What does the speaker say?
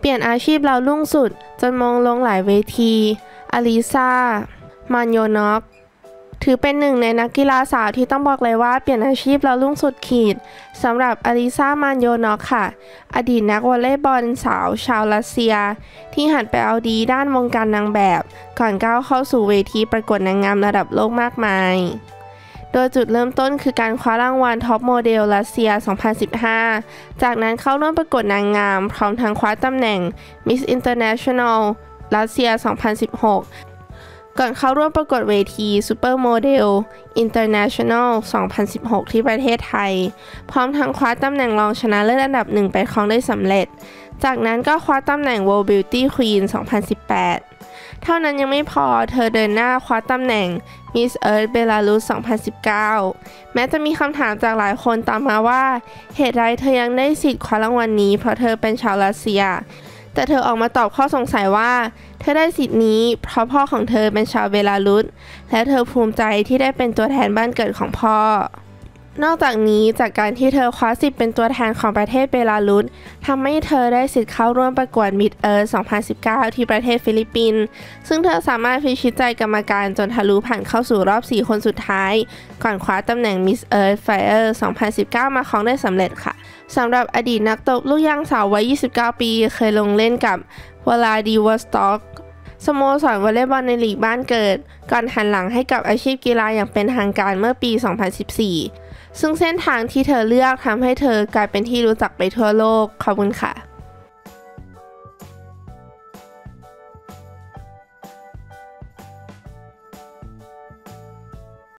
เปลี่ยนอาชีพแล้วรุ่งสุดจนมงลงหลายเวทีอลิซามานโยนอกถือเป็นหนึ่งในนักกีฬาสาวที่ต้องบอกเลยว่าเปลี่ยนอาชีพแล้วรุ่งสุดขีดสำหรับอลิซามานโยนอกค่ะอดีตนักวอลเลย์บอลสาวชาวรัสเซียที่หันไปเอาดีด้านวงการนางแบบก่อนก้าวเข้าสู่เวทีประกวดนางงามระดับโลกมากมายโดยจุดเริ่มต้นคือการคว้ารางวัลท็อปโมเดลรัสเซีย 2015 จากนั้นเข้าร่วมประกวดนางงามพร้อมทั้งคว้าตำแหน่ง Miss International รัสเซีย 2016 ก่อนเข้าร่วมประกวดเวที Super Model International 2016 ที่ประเทศไทยพร้อมทั้งคว้าตำแหน่งรองชนะเลิศอันดับ1ไปครองได้สำเร็จจากนั้นก็คว้าตำแหน่ง World Beauty Queen 2018 เท่านั้นยังไม่พอเธอเดินหน้าคว้าตำแหน่ง Miss Earth Belarus 2019 แม้จะมีคำถามจากหลายคนตามมาว่าเหตุไรเธอยังได้สิทธิ์คว้ารางวัลนี้เพราะเธอเป็นชาวรัสเซียแต่เธอออกมาตอบข้อสงสัยว่าเธอได้สิทธิ์นี้เพราะพ่อของเธอเป็นชาวเบลารุสและเธอภูมิใจที่ได้เป็นตัวแทนบ้านเกิดของพ่อนอกจากนี้จากการที่เธอคว้าสิทธิ์เป็นตัวแทนของประเทศเบลารุสทำให้เธอได้สิทธิ์เข้าร่วมประกวด Miss Earth 2019 ที่ประเทศฟิลิปปินส์ซึ่งเธอสามารถพิชิตใจกรรมการจนทะลุผ่านเข้าสู่รอบ4คนสุดท้ายก่อนคว้าตำแหน่ง Miss Earth Fire 2019 มาครองได้สำเร็จค่ะสำหรับอดีตนักตบลูกยางสาววัย 29 ปีเคยลงเล่นกับวลาดิวอสต็อกสโมสรวอลเลย์บอลในลีกบ้านเกิดก่อนหันหลังให้กับอาชีพกีฬาอย่างเป็นทางการเมื่อปี 2014 ซึ่งเส้นทางที่เธอเลือกทำให้เธอกลายเป็นที่รู้จักไปทั่วโลกขอบคุณค่ะ